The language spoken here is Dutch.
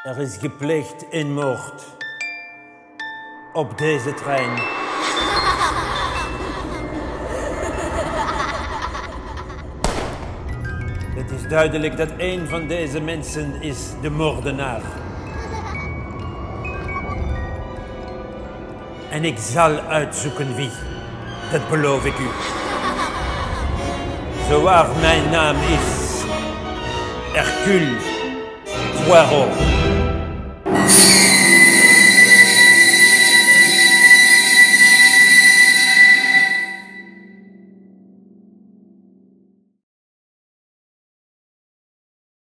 Er is gepleegd een moord. Op deze trein. Het is duidelijk dat een van deze mensen is de moordenaar. En ik zal uitzoeken wie. Dat beloof ik u. Zowaar mijn naam is Hercule Poirot.